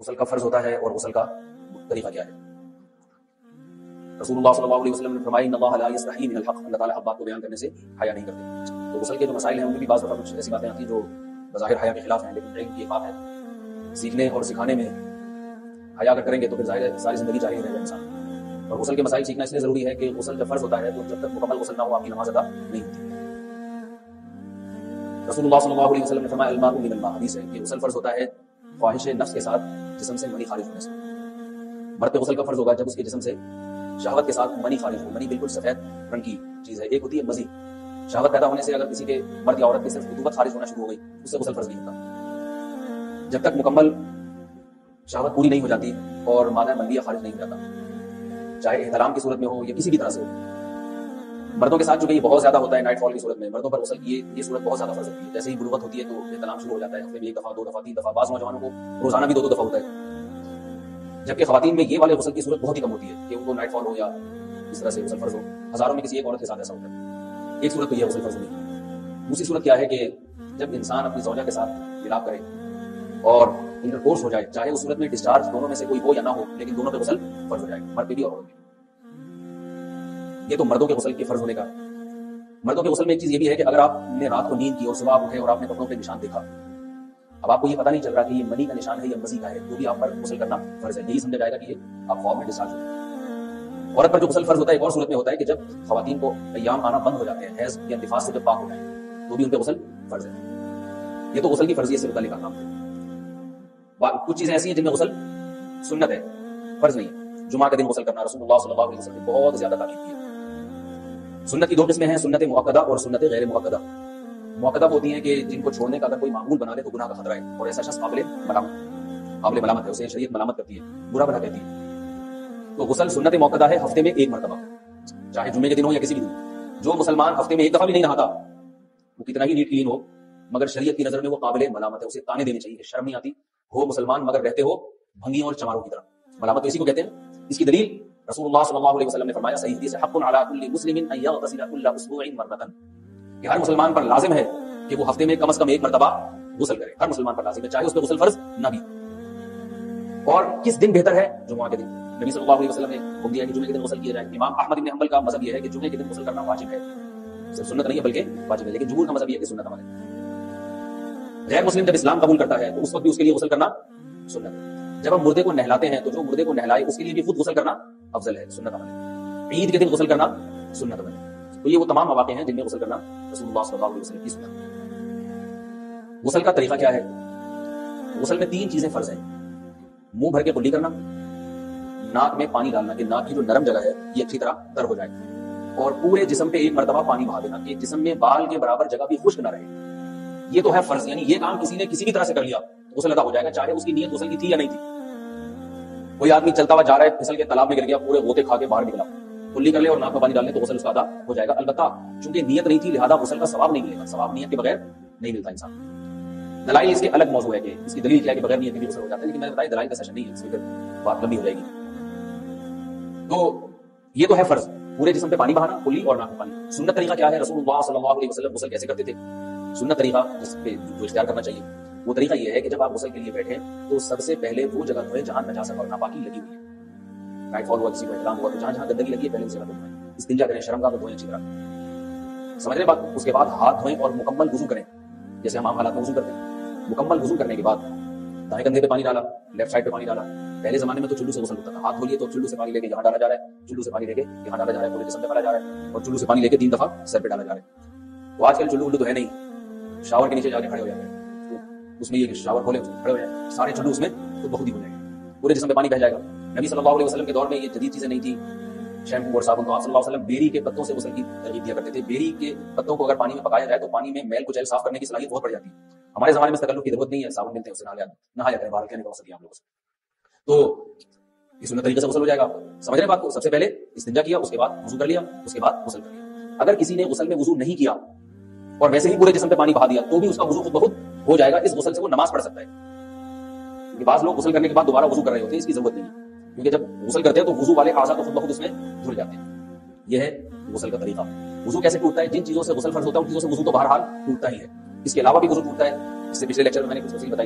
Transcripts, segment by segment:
غسل کب فرض ہوتا ہے اور غسل کا طریقہ کیا ہے؟ رسول اللہ صلی اللہ علیہ وسلم نے فرمایا ان اللہ لا یستحی من الحق، اللہ تعالیٰ حق بات کو بیان کرنے سے حیا نہیں کرتے. تو غسل کے جو مسائل ہیں ان میں بھی بعض دفعہ کچھ ایسی باتیں آتی ہیں جو بظاہر حیا کے خلاف ہیں، لیکن علم کی ایک بات ہے، سیکھنے اور سکھانے میں حیا اگر کریں گے تو پھر ظاہر ہے ساری زندگی جاری رہے گا انسان. اور غسل کے مسائل سیکھنا اس لیے ضروری ہے کہ غسل جب فرض ہوتا ہے تو جب تک مکمل غسل نہ ہو آپ کی نماز ادا نہیں ہوتی. رسول اللہ صلی اللہ علیہ وسلم نے فرمایا الماء من الماء، حدیث ہے کہ غسل فرض ہوتا ہے خواہش نفس کے ساتھ جسم سے منی خارج ہونے سے. مرد پہ غسل کا فرض ہوگا جب اس کے جسم سے شہوت کے ساتھ منی خارج ہو. منی بالکل سفید رنگ کی چیز ہے. ایک ہوتی ہے مزی، شہوت پیدا ہونے سے اگر کسی کے مرد یا عورت کے صرف رطوبت خارج ہونا شروع ہو گئی اس سے غسل فرض نہیں ہوتا جب تک مکمل شہوت پوری نہیں ہو جاتی اور مادہ منویہ خارج نہیں ہو جاتا، چاہے احتلام کی صورت میں ہو یا کسی بھی طرح سے ہو. مردوں کے ساتھ چونکہ یہ بہت زیادہ ہوتا ہے نائٹ فال کی صورت میں، مردوں پر غسل یہ صورت بہت زیادہ فرض ہوتی ہے. جیسے ہی بلوغت ہوتی ہے تو احتلام شروع ہو جاتا ہے، ہفتے میں 1 دفعہ 2 دفعہ 3 دفعہ، بعض نوجوانوں کو روزانہ بھی 2 دفعہ ہوتا ہے. جبکہ خواتین میں یہ والے غسل کی صورت بہت ہی کم ہوتی ہے کہ ان کو نائٹ فال ہو یا اس طرح سے غسل فرض ہو. ہزاروں میں کسی ایک عورت کے ساتھ ایسا ہوتا ہے. ایک صورت تو یہ غسل فرض نہیں. دوسری صورت کیا ہے کہ جب انسان اپنی زوجہ کے ساتھ ملاپ کرے اور انٹرکورس ہو جائے، چاہے اس صورت میں ڈسچارج دونوں میں سے کوئی ہو یا نہ ہو، لیکن دونوں پہ غسل فرض ہو جائے، مرد پہ بھی اور عورت پہ. یہ تو مردوں کے غسل کے فرض ہونے کا. مردوں کے غسل میں ایک چیز یہ بھی ہے کہ اگر آپ نے رات کو نیند کی اور صبح آپ اٹھے اور آپ نے کپڑوں پہ نشان دیکھا، اب آپ کو یہ پتہ نہیں چل رہا کہ یہ منی کا نشان ہے یا مزی کا ہے، تو بھی آپ پر غسل کرنا فرض ہے. یہی سمجھا جائے گا کہ یہ آپ خواب میں ڈسچارج ہو. عورت پر جو غسل فرض ہوتا ہے ایک اور صورت میں ہوتا ہے کہ جب خواتین کو ایام آنا بند ہو جاتے ہیں، حیض یا نفاس سے جب پاک ہو جائیں تو بھی ان پہ غسل فرض ہے. یہ تو غسل کی فرضیت سے متعلق کام ہے. کچھ چیزیں ایسی ہیں جن میں غسل سنت ہے، فرض نہیں ہے. جمعہ کے دن غسل کرنا رسول اللہ صلی اللہ علیہ وسلم نے بہت زیادہ تاکید کی ہے. سنت کی 2 قسمیں ہیں، سنت مؤکدہ اور سنت غیر مؤکدہ. مؤکدہ ہوتی ہیں کہ جن کو چھوڑنے کا اگر کوئی معمول بنا لے تو گناہ کا خطرہ ہے اور ایسا شخص قابل ملامت ہے، اسے شریعت ملامت کرتی ہے، برا بھلا کہتی ہے. تو غسل سنت مؤکدہ ہے ہفتے میں 1 مرتبہ، چاہے جمعے کے دن ہو یا کسی بھی دن. جو مسلمان ہفتے میں 1 دفعہ بھی نہیں نہاتا وہ کتنا ہی نیٹ کلین ہو مگر شریعت کی نظر میں وہ قابل ملامت ہے، اسے تانے دینے چاہیے. شرم نہیں آتی ہو مسلمان مگر رہتے ہو بھنگیوں اور چماروں کی طرح. ملامت تو اسی کو کہتے ہیں. اس کی دلیل رسول اللہ صلی اللہ علیہ وسلم نے فرمایا صحیح حدیث ہے حق علی کل مسلم ان یغتسل کل اسبوع مرۃ، کہ ہر مسلمان پر لازم ہے کہ وہ ہفتے میں کم از کم 1 مرتبہ غسل کرے. ہر مسلمان پر لازم ہے چاہے اس پہ غسل فرض نہ بھی. اور کس دن بہتر ہے؟ جمعہ کے دن. نبی صلی اللہ علیہ وسلم نے حکم دیا کہ جمعے کے دن غسل کیا جائے. امام احمد بن حنبل کا مذہب یہ ہے کہ جمعے کے دن غسل کرنا واجب ہے، صرف سنت نہیں ہے بلکہ واجب ہے، لیکن جمہور کا مذہب یہ ہے کہ سنت عمل ہے. غیر مسلم جب اسلام قبول کرتا ہے تو اس وقت بھی اس کے لیے غسل کرنا سنت ہے. جب ہم مردے کو نہلاتے ہیں تو جو مردے کو نہلائے اس کے لیے بھی خود غسل کرنا افضل ہے، سنت عمل ہے. عید کے دن غسل کرنا سنت عمل ہے. تو یہ وہ تمام مواقع ہیں جن میں غسل کرنا رسول اللہ صلی اللہ علیہ وسلم کی سنت ہے. غسل کا طریقہ کیا ہے؟ غسل میں 3 چیزیں فرض ہیں. منہ بھر کے کلی کرنا، ناک میں پانی ڈالنا کہ ناک کی جو نرم جگہ ہے یہ اچھی طرح تر ہو جائے، اور پورے جسم پہ 1 مرتبہ پانی بہا دینا کہ جسم میں بال کے برابر جگہ بھی خشک نہ رہے. یہ تو ہے فرض، یعنی یہ کام کسی نے کسی بھی طرح سے کر لیا غسل ادا ہو جائے گا، چاہے اس کی نیت غسل کی تھی یا نہیں تھی. کوئی آدمی چلتا ہوا جا رہا ہے، پھسل کے تالاب میں گر گیا، پورے غوطے کھا کے باہر نکلا، کلی کر لے اور ناک میں پانی ڈال لے تو غسل اس کا ادا ہو جائے گا. البتہ چونکہ نیت نہیں تھی لہذا غسل کا ثواب نہیں ملے گا. ثواب نیت کے بغیر نہیں ملتا انسان. دلائل اس کے الگ موضوع ہے کہ اس کی دلیل کیا ہے کہ بغیر نیت کے بھی غسل ہو جاتا ہے، لیکن میں نے بتایا دلائل کا سیشن نہیں ہے، اس میں بات لمبی ہو جائے گی. تو یہ تو ہے فرض، پورے جسم پہ پانی بہانا، کلی اور ناک میں پانی. سنت طریقہ کیا ہے؟ رسول اللہ صلی اللہ علیہ وسلم غسل کیسے کرتے تھے؟ سنت طریقہ جس پہ جو اختیار کرنا چاہیے وہ طریقہ یہ ہے کہ جب آپ غسل کے لیے بیٹھیں تو سب سے پہلے وہ جگہ دھوئیں جہاں نجاست اور ناپاکی لگی ہوئی ہے. نائٹ فال ہوا، کسی کو احتلام ہوا تو جہاں گندگی لگی ہے پہلے اس جگہ کو دھوئیں. استنجا کریں، شرمگاہ کو دھوئیں اچھی طرح، سمجھ رہے بات. اس کے بعد ہاتھ دھوئیں اور مکمل وضو کریں جیسے ہم عام حالات میں وضو کرتے ہیں. مکمل وضو کرنے کے بعد دائیں کندھے پہ پانی ڈالا، لیفٹ سائڈ پہ پانی ڈالا. پہلے زمانے میں تو چلو سے غسل ہوتا تھا، ہاتھ دھو لیے تو چلو سے پانی لے کے یہاں ڈالا جا رہا ہے، چلو سے پانی لے کے یہاں ڈالا جا رہا ہے، پورے جسم پہ ڈالا جا رہا ہے، اور چلو سے پانی لے کے 3 دفعہ سر پہ ڈالا جا رہا ہے. تو آج کل چلو تو ہے نہیں، شاور کے نیچے جا کے کھڑے ہو جاتے ہیں. اس میں یہ کہ شاور کھولے کھڑے ہو جائیں، سارے چلو اس میں تو بخود ہی ہو جائیں گے، پورے جسم پہ پانی بہ جائے گا. نبی صلی اللہ علیہ وسلم کے دور میں یہ جدید چیزیں نہیں تھی، شیمپو اور صابن. تو آپ صلی اللہ علیہ وسلم بیری کے پتوں سے غسل کی ترغیب دیا کرتے تھے. بیری کے پتوں کو اگر پانی میں پکایا جائے تو پانی میں میل کچیل صاف کرنے کی صلاحیت بہت بڑھ جاتی ہے. ہمارے زمانے میں تکلف کی ضرورت نہیں ہے، صابن ملتے ہیں، اس سے نہایا کریں، باہر کہنے کا غسل کیا ہم لوگوں سے. تو اس سنت طریقے سے غسل ہو جائے گا. سمجھ رہے بات کو؟ سب سے پہلے استنجا کیا، اس کے بعد وضو کر لیا، اس کے بعد غسل کر لیا. اگر کسی نے غسل میں وضو نہیں کیا اور ویسے ہی پورے جسم پہ پانی بہا دیا تو بھی اس کا وضو خود بخود ہو جائے گا. اس غسل سے وہ نماز پڑھ سکتا ہے. کیونکہ بعض لوگ غسل کرنے کے بعد دوبارہ وضو کر رہے ہوتے ہیں، اس کی ضرورت نہیں ہے، کیونکہ جب غسل کرتے ہیں تو وضو والے اعضاء تو خود بخود اس میں دھل جاتے ہیں. یہ ہے غسل کا طریقہ. وضو کیسے ٹوٹتا ہے؟ جن چیزوں سے غسل فرض ہوتا ہے ان چیزوں سے وضو تو بہرحال ٹوٹتا ہی ہے. اس کے علاوہ بھی وضو ٹوٹتا ہے. اس سے پچھلے لیکچر میں نے کچھ تفصیل بتائی تھی.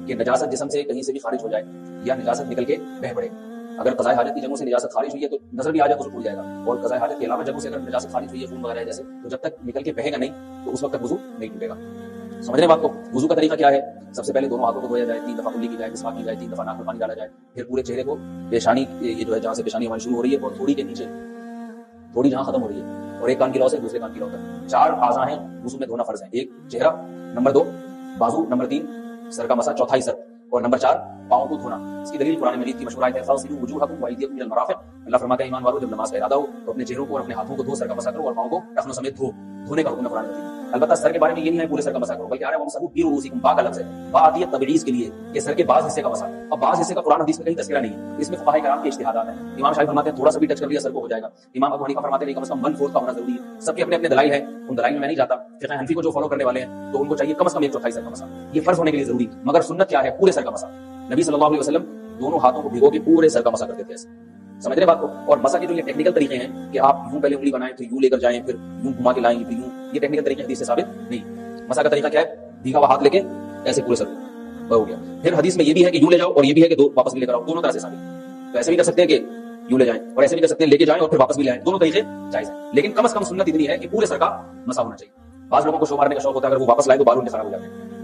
کہ نجاست جسم سے کہیں سے بھی خارج ہو جائے یا نجاست نکل کے بہ پڑے. اگر قضاء حاجت کی جگہوں سے نجاست خارج ہوئی ہے تو نظر بھی آ جائے تو ٹوٹ جائے گا, اور قضاء حاجت کے علاوہ جگہوں سے اگر نجاست خارج ہوئی ہے خون وغیرہ جیسے, تو جب تک نکل کے بہے گا نہیں تو اس وقت تک وضو نہیں ٹوٹے گا. سمجھ رہے بات کو؟ وضو کا طریقہ کیا ہے؟ سب سے پہلے دونوں ہاتھوں کو دھویا جائے, 3 دفعہ کلی کی جائے, مسواک کی جائے, 3 دفعہ ناک میں پانی ڈالا جائے, پھر پورے چہرے کو پیشانی یہ جو ہے جہاں سے پیشانی ہماری شروع ہو رہی ہے اور تھوڑی کے نیچے تھوڑی جہاں ختم ہو رہی ہے, اور ایک کان کی لو سے دوسرے کان کی لو تک 4 اعضاء ہیں وضو میں دھونا فرض ہے. ایک چہرہ, نمبر 2 بازو, نمبر 3 سر کا مسا, چوتھائی سر, اور نمبر 4 پاؤں کو دھونا. اس کی دلیل قرآن مجید کی مشہور آیت ہے فاغسلوا وجوہکم وایدیکم الی المرافق. اللہ فرماتا ہے ایمان والو جب نماز کا ارادہ ہو تو اپنے چہروں کو اور اپنے ہاتھوں کو دھو, سر کا مسا کرو اور پاؤں کو ٹخنوں سمیت دھو. دھونے کا حکم ہے قرآن مجید میں. البتہ سر کے بارے میں یہ نہیں ہے پورے سر کا مسا کرو, بلکہ آ رہا ہے وامسحوا برؤوسکم, با کا لفظ ہے, با آتی ہے تبعیض کے لیے کہ سر کے بعض حصے کا مسا. اب بعض حصے کا قرآن حدیث میں کہیں تذکرہ نہیں ہے, اس میں فقہاء کرام کے اجتہادات ہیں. امام شافعی فرماتے ہیں تھوڑا سا بھی ٹچ کر لیا سر کو ہو جائے گا. امام ابو حنیفہ فرماتے ہیں کم از کم 1/4 کا ہونا ضروری ہے. سب کے اپنے اپنے دلائل ہیں, ان دلائل میں میں نہیں جاتا. فقہ حنفی کو جو فالو کرنے والے ہیں تو ان کو چاہیے کم از کم 1/4 سر کا مسا, یہ فرض ہونے کے لیے ضروری. مگر سنت کیا ہے؟ پورے سر کا مسا. نبی صلی اللہ علیہ وسلم دونوں ہاتھوں کو بھگو کے پورے سر کا مسا کرتے تھے ایسے. سمجھ رہے بات کو؟ اور مسا کے جو یہ ٹیکنیکل طریقے ہیں کہ آپ یوں پہلے انگلی بنائیں, پھر یوں لے کر جائیں, پھر یوں گھما کے لائیں, پھر یوں, یہ ٹیکنیکل طریقے حدیث سے ثابت نہیں. مسا کا طریقہ کیا ہے؟ بھیگا ہوا ہاتھ لے کے ایسے پورے سر ہو گیا. پھر حدیث میں یہ بھی ہے کہ یوں لے جاؤ اور یہ بھی ہے کہ دو واپس بھی لے کر آؤ, دونوں طرح سے ثابت. تو ایسے بھی کر سکتے ہیں کہ یوں لے جائیں اور ایسے بھی کر سکتے ہیں لے کے جائیں اور پھر واپس بھی لے آئیں, دونوں طریقے جائز ہیں. لیکن کم از کم سنت اتنی ہے کہ پورے سر کا مسا ہونا چاہیے. بعض لوگوں کو شو مارنے کا شوق ہوتا ہے, اگر وہ واپس لائے تو بال ان کے خراب ہو جاتے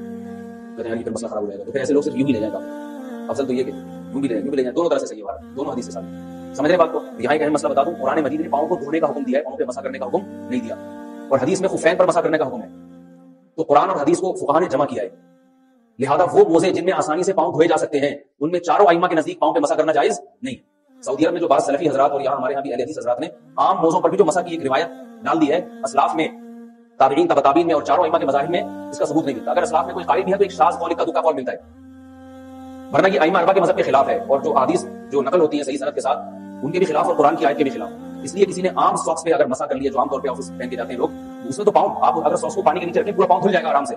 ہیں, پھر مسئلہ خراب ہو جائے گا. تو پھر ایسے لوگ صرف یوں ہی لے جائیں گا. افضل تو یہ کہ یوں بھی لے جائیں, دونوں طرح سے صحیح ہے, دونوں حدیث سے ثابت. سمجھ رہے بات کو؟ یہاں ایک اہم مسئلہ بتا دوں, قرآن مجید نے پاؤں کو دھونے کا حکم دیا ہے, پاؤں پہ مسا کرنے کا حکم نہیں دیا, اور حدیث میں خفین پر مسا کرنے کا حکم ہے. تو قرآن اور حدیث کو فقہاء نے جمع کیا ہے. لہذا وہ موزے جن میں آسانی سے پاؤں دھوئے جا سکتے ہیں ان میں چاروں ائمہ کے نزدیک پاؤں پہ مسا کرنا جائز نہیں. سعودی عرب میں جو بعض سلفی حضرات اور یہاں ہمارے یہاں بھی اہل حدیث حضرات نے عام موزوں پر بھی جو مسا کی ایک روایت ڈال دی ہے, اسلاف میں, تابعین, تبع تابعین میں اور چاروں ائمہ کے مذاہب میں اس کا ثبوت نہیں ملتا. اگر اسلاف میں کوئی قائل بھی ہے تو ایک شاذ قول, کا دکا قول ملتا ہے, ورنہ یہ ائمہ اربعہ کے مذہب کے خلاف ہے. اور جو احادیث جو نقل ہوتی ہیں صحیح سند کے ساتھ ان کے بھی خلاف اور قرآن کی آیت کے بھی خلاف. اس لیے کسی نے عام ساکس پہ اگر مسا کر لیا, جو عام طور پہ آفس پہن کے جاتے ہیں لوگ, اس میں تو پاؤں, آپ اگر ساکس کو پانی کے نیچے رکھیں پورا پاؤں دھل جائے گا آرام سے.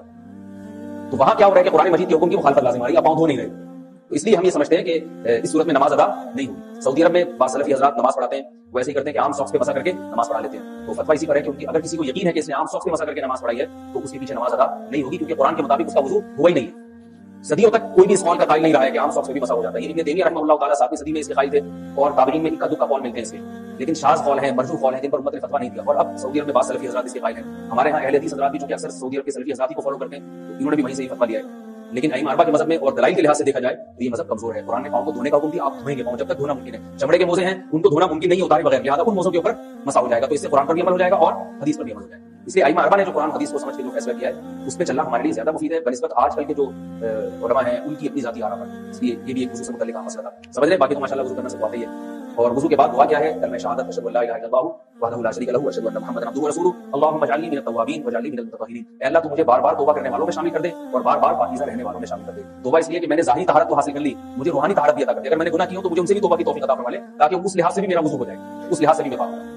تو وہاں کیا ہو رہا ہے کہ قرآن مجید کے حکم کی مخالفت لازم آ رہی ہے, آپ پاؤں دھو نہیں رہے. تو اس لیے ہم یہ سمجھتے ہیں کہ اس صورت میں نماز ادا نہیں ہوئی. سعودی عرب میں بعض سلفی حضرات نماز پڑھاتے ہیں, وہ ایسے ہی کرتے ہیں کہ عام ساکس پہ مسا کر کے نماز پڑھا لیتے ہیں. تو فتویٰ اسی پر ہے کہ اگر کسی کو یقین ہے کہ اس نے عام ساکس پہ مسا کر کے نماز پڑھائی ہے تو اس کے پیچھے نماز ادا نہیں ہوگی, کیونکہ قرآن کے مطابق اس کا وضو ہوا ہی نہیں ہے. صدیوں تک کوئی بھی اس قول کا قائل نہیں رہا ہے کہ عام ساکس پہ بھی مسا ہو جاتا ہے. ابن تیمیہ رحمہ اللہ تعالیٰ 7ویں صدی میں اس کے قائل تھے, اور تابعین میں اکا دکا قول ملتے ہیں اس کے, لیکن شاذ قول ہیں, مرجوح قول ہیں, جن پر امت نے فتویٰ نہیں دیا. اور اب سعودی عرب میں بعض سلفی حضرات اس کے قائل ہیں. ہمارے یہاں اہل حدیث حضرات بھی, جو کہ اکثر سعودی عرب کے سلفی حضرات کو فالو کرتے ہیں, تو انہوں نے بھی وہیں سے ہی فتویٰ لیا ہے. لیکن ائمہ اربعہ کے مذہب میں اور دلائل کے لحاظ سے دیکھا جائے تو یہ مذہب کمزور ہے. قرآن نے پاؤں کو دھونے کا حکم دیا, آپ دھوئیں گے پاؤں جب تک دھونا ممکن ہے. چمڑے کے موزے ہیں ان کو دھونا ممکن نہیں ہوتا ہے بغیر, لہٰذا ان موزوں کے اوپر مسا ہو جائے گا. تو اس سے قرآن پر بھی عمل ہو جائے گا اور حدیث پر بھی عمل ہو جائے گا. اس لیے ائمہ اربعہ نے جو قرآن حدیث کو سمجھ کے جو فیصلہ کیا ہے اس پہ چلنا ہمارے لیے زیادہ مفید ہے بنسبت آج کل کے جو علماء ہیں ان کی اپنی ذاتی آراء پر. اس لیے یہ بھی ایک وضو سے متعلق مسئلہ تھا. سمجھ رہے؟ باقی تو ماشاءاللہ وضو کرنا سب آتا ہی ہے. اور وضو کے بعد دعا کیا ہے؟ کلمہ شہادت, اشہد ان لا الہ الا اللہ وحدہ لا شریک لہ واشہد ان محمدا عبدہ ورسولہ اللهم اجعلنی من التوابین واجعلنی من المتطہرین. اے اللہ تو مجھے بار بار توبہ کرنے والوں میں شامل کر دے اور بار بار پاکیزہ رہنے والوں میں شامل کر دے. توبہ اس لیے کہ میں نے ظاہری طہارت تو حاصل کر لی, مجھے روحانی طہارت بھی عطا کر دے. اگر میں نے گناہ کیا ہو تو مجھے ان سے بھی توبہ کی توفیق عطا فرما لے, تاکہ اس لحاظ سے بھی میرا وضو ہو جائے, اس لحاظ سے بھی میں پاک ہوں.